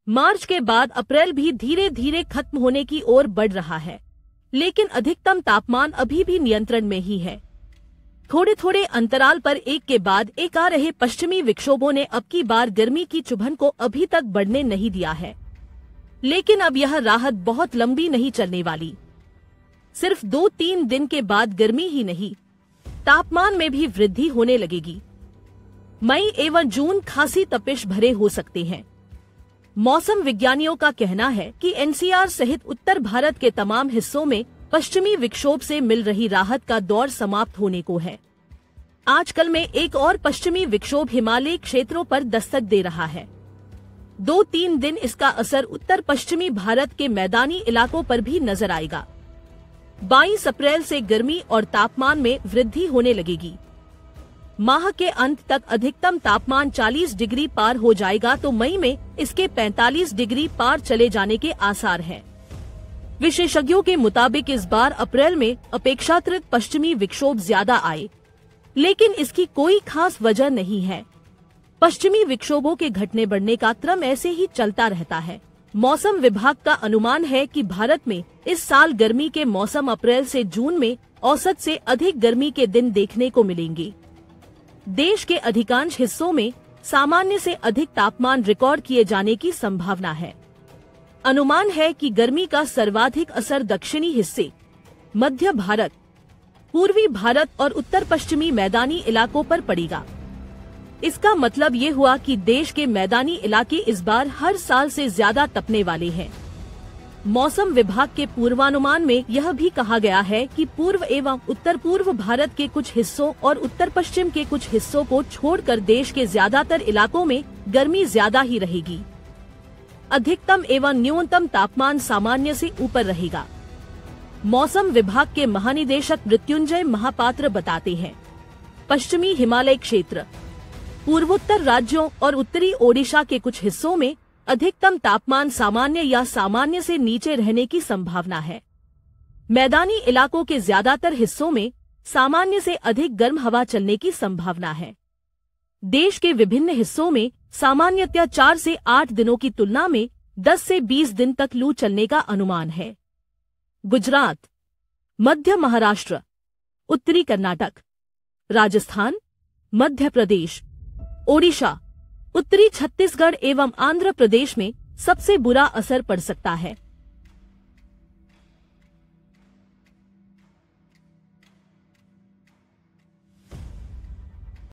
मार्च के बाद अप्रैल भी धीरे धीरे खत्म होने की ओर बढ़ रहा है, लेकिन अधिकतम तापमान अभी भी नियंत्रण में ही है। थोड़े थोड़े अंतराल पर एक के बाद एक आ रहे पश्चिमी विक्षोभों ने अब की बार गर्मी की चुभन को अभी तक बढ़ने नहीं दिया है, लेकिन अब यह राहत बहुत लंबी नहीं चलने वाली। सिर्फ 2-3 दिन के बाद गर्मी ही नहीं, तापमान में भी वृद्धि होने लगेगी। मई एवं जून खासी तपिश भरे हो सकते हैं। मौसम विज्ञानियों का कहना है कि एनसीआर सहित उत्तर भारत के तमाम हिस्सों में पश्चिमी विक्षोभ से मिल रही राहत का दौर समाप्त होने को है। आजकल में एक और पश्चिमी विक्षोभ हिमालयी क्षेत्रों पर दस्तक दे रहा है। 2-3 दिन इसका असर उत्तर पश्चिमी भारत के मैदानी इलाकों पर भी नजर आएगा। 22 अप्रैल से गर्मी और तापमान में वृद्धि होने लगेगी। माह के अंत तक अधिकतम तापमान 40 डिग्री पार हो जाएगा तो मई में इसके 45 डिग्री पार चले जाने के आसार हैं। विशेषज्ञों के मुताबिक इस बार अप्रैल में अपेक्षाकृत पश्चिमी विक्षोभ ज्यादा आए, लेकिन इसकी कोई खास वजह नहीं है। पश्चिमी विक्षोभों के घटने बढ़ने का क्रम ऐसे ही चलता रहता है। मौसम विभाग का अनुमान है कि भारत में इस साल गर्मी के मौसम अप्रैल से जून में औसत से अधिक गर्मी के दिन देखने को मिलेंगे। देश के अधिकांश हिस्सों में सामान्य से अधिक तापमान रिकॉर्ड किए जाने की संभावना है। अनुमान है कि गर्मी का सर्वाधिक असर दक्षिणी हिस्से, मध्य भारत, पूर्वी भारत और उत्तर पश्चिमी मैदानी इलाकों पर पड़ेगा। इसका मतलब ये हुआ कि देश के मैदानी इलाके इस बार हर साल से ज्यादा तपने वाले हैं। मौसम विभाग के पूर्वानुमान में यह भी कहा गया है कि पूर्व एवं उत्तर पूर्व भारत के कुछ हिस्सों और उत्तर पश्चिम के कुछ हिस्सों को छोड़कर देश के ज्यादातर इलाकों में गर्मी ज्यादा ही रहेगी। अधिकतम एवं न्यूनतम तापमान सामान्य से ऊपर रहेगा। मौसम विभाग के महानिदेशक मृत्युंजय महापात्र बताते हैं, पश्चिमी हिमालय क्षेत्र, पूर्वोत्तर राज्यों और उत्तरी ओडिशा के कुछ हिस्सों में अधिकतम तापमान सामान्य या सामान्य से नीचे रहने की संभावना है। मैदानी इलाकों के ज्यादातर हिस्सों में सामान्य से अधिक गर्म हवा चलने की संभावना है। देश के विभिन्न हिस्सों में सामान्यतः 4 से 8 दिनों की तुलना में 10 से 20 दिन तक लू चलने का अनुमान है। गुजरात, मध्य महाराष्ट्र, उत्तरी कर्नाटक, राजस्थान, मध्य प्रदेश, ओडिशा, उत्तरी छत्तीसगढ़ एवं आंध्र प्रदेश में सबसे बुरा असर पड़ सकता है।